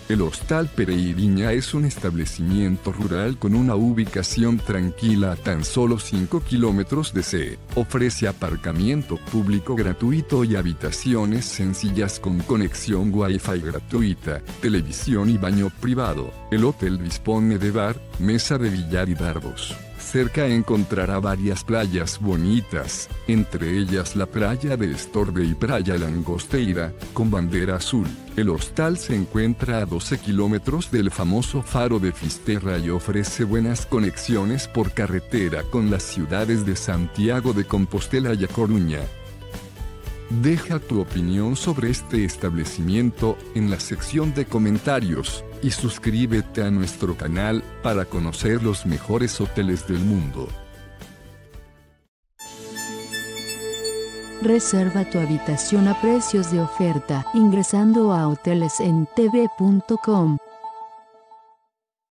El Hostal Pereiriña es un establecimiento rural con una ubicación tranquila a tan solo 5 kilómetros de C. Ofrece aparcamiento público gratuito y habitaciones sencillas con conexión Wi-Fi gratuita, televisión y baño privado. El hotel dispone de bar, mesa de billar y dardos. Cerca encontrará varias playas bonitas, entre ellas la playa de Estorde y playa Langosteira, con bandera azul. El hostal se encuentra a 12 kilómetros del famoso faro de Fisterra y ofrece buenas conexiones por carretera con las ciudades de Santiago de Compostela y A Coruña. Deja tu opinión sobre este establecimiento en la sección de comentarios y suscríbete a nuestro canal para conocer los mejores hoteles del mundo. Reserva tu habitación a precios de oferta ingresando a hotelesentv.com.